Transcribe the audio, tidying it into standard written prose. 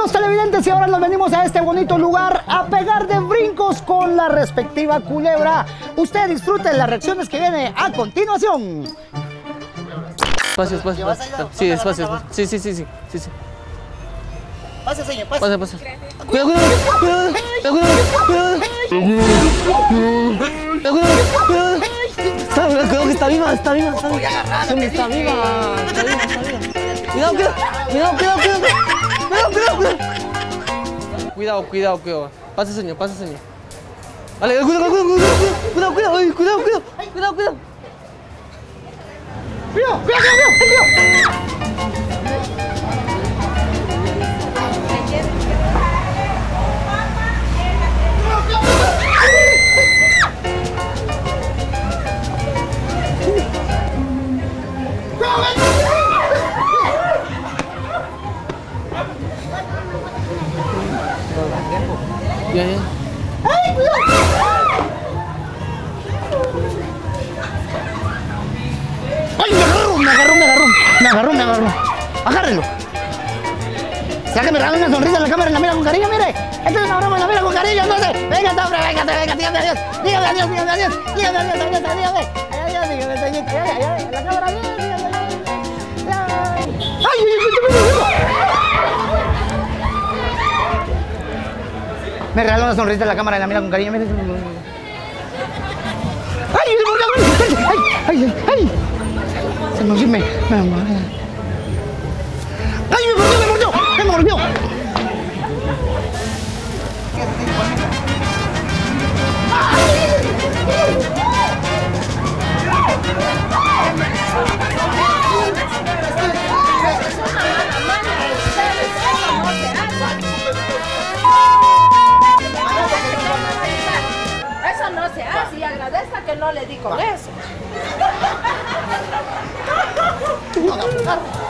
Amigos televidentes, y ahora nos venimos a este bonito lugar a pegar de brincos con la respectiva culebra. Usted disfrute las reacciones que viene a continuación. Espacio. Sí, espacio. Sí. Pase, señor, Pasa. Cuidado. Cuidado que está viva. Está viva. Cuidado. Pase, señor. Vale, cuidado. Ya. ¡Ay, cuidado! ¡Ay, me agarró! ¡Agárrelo! ¿Será que me regala una sonrisa en la cámara y la mira con cariño? ¡Mire! ¡Esta es una broma y la mira con cariño! ¡Entonces! ¡Venga, hombre! ¡Venga! ¡Dígame adiós! ¡Dígame adiós! ¡La cámara! ¡Ay! Me regala una sonrisa en la cámara y la mira con cariño. ¡Ay! Se me mordió. Eso no se hace y agradezca que no le di con eso.